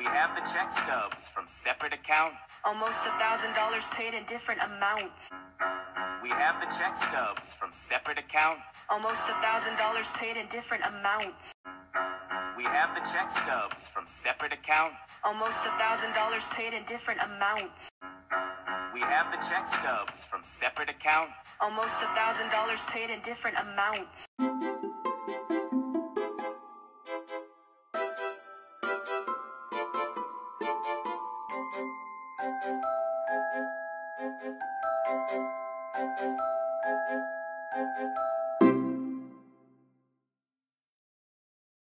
We have the check stubs from separate accounts. Almost $1,000 paid in different amounts. We have the check stubs from separate accounts. Almost $1,000 paid in different amounts. We have the check stubs from separate accounts. Almost $1,000 paid in different amounts. We have the check stubs from separate accounts. Almost $1,000 paid in different amounts.